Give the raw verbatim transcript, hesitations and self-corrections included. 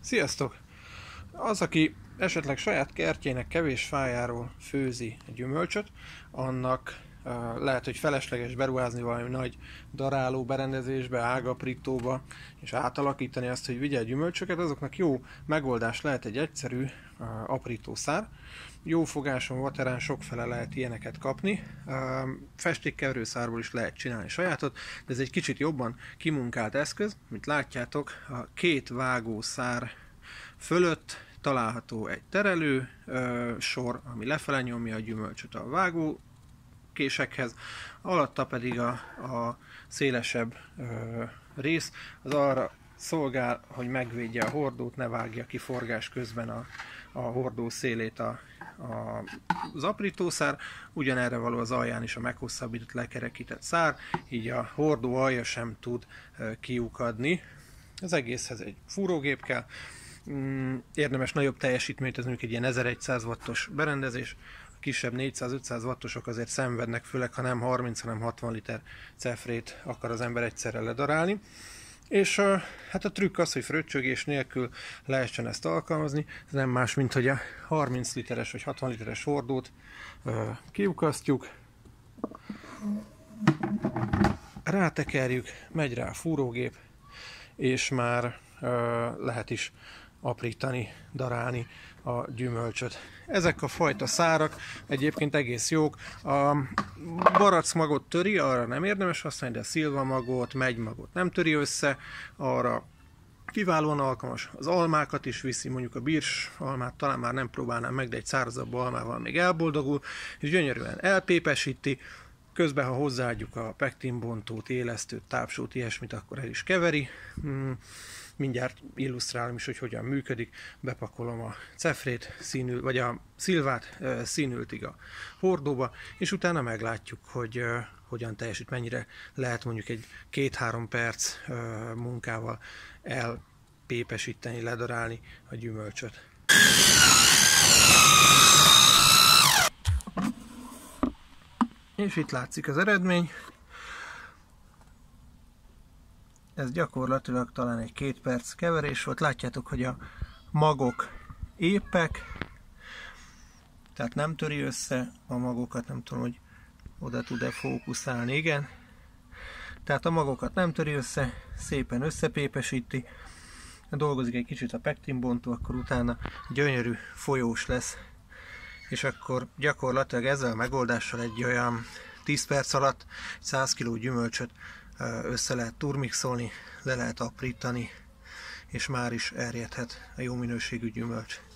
Sziasztok! Az, aki esetleg saját kertjének kevés fájáról főzi a gyümölcsöt, annak uh, lehet, hogy felesleges beruházni valami nagy daráló berendezésbe, ágaprítóba, és átalakítani azt, hogy vigye a gyümölcsöket. Azoknak jó megoldás lehet egy egyszerű uh, aprítószár. Jó fogáson, vaterán sokfele lehet ilyeneket kapni. Uh, festékkeverőszárból is lehet csinálni sajátot, de ez egy kicsit jobban kimunkált eszköz. Mint látjátok, a két vágószár fölött található egy terelő ö, sor, ami lefele nyomja a gyümölcsöt a vágó késekhez, alatta pedig a, a szélesebb ö, rész az arra szolgál, hogy megvédje a hordót, ne vágja ki forgás közben a, a hordó szélét a, a, az aprítószár. Ugyanerre való az alján is a meghosszabbított, lekerekített szár, így a hordó alja sem tud ö, kiukadni. Az egészhez egy fúrógép kell. Érdemes nagyobb teljesítményt, ez mondjuk egy ilyen ezeregyszáz wattos berendezés. A kisebb négyszáz-ötszáz wattosok azért szenvednek, főleg ha nem harminc, hanem hatvan liter cefrét akar az ember egyszerre ledarálni. És uh, hát a trükk az, hogy fröccsögés nélkül lehessen ezt alkalmazni. Ez nem más, mint hogy a harminc literes vagy hatvan literes hordót uh, kiukasztjuk, rátekerjük, megy rá a fúrógép, és már uh, lehet is aprítani, darálni a gyümölcsöt. Ezek a fajta szárak egyébként egész jók. A barackmagot töri, arra nem érdemes használni, de a szilvamagot, megymagot nem töri össze, arra kiválóan alkalmas. Az almákat is viszi, mondjuk a birs almát talán már nem próbálnám meg, de egy szárazabb almával még elboldogul, és gyönyörűen elpépesíti. Közben, ha hozzáadjuk a pektinbontót, élesztőt, tápsót, ilyesmit, akkor el is keveri. Mindjárt illusztrálom is, hogy hogyan működik. Bepakolom a cefrét, színül, vagy a szilvát színültig a hordóba, és utána meglátjuk, hogy uh, hogyan teljesít, mennyire lehet mondjuk egy két-három perc uh, munkával elpépesíteni, ledarálni a gyümölcsöt. És itt látszik az eredmény. Ez gyakorlatilag talán egy két perc keverés volt. Látjátok, hogy a magok épek, tehát nem töri össze a magokat, nem tudom, hogy oda tud-e fókuszálni, igen. Tehát a magokat nem töri össze, szépen összepépesíti, dolgozik egy kicsit a pektinbontó, akkor utána gyönyörű folyós lesz, és akkor gyakorlatilag ezzel a megoldással egy olyan tíz perc alatt száz kiló gyümölcsöt össze lehet turmixolni, le lehet aprítani, és már is erjedhet a jó minőségű gyümölcs.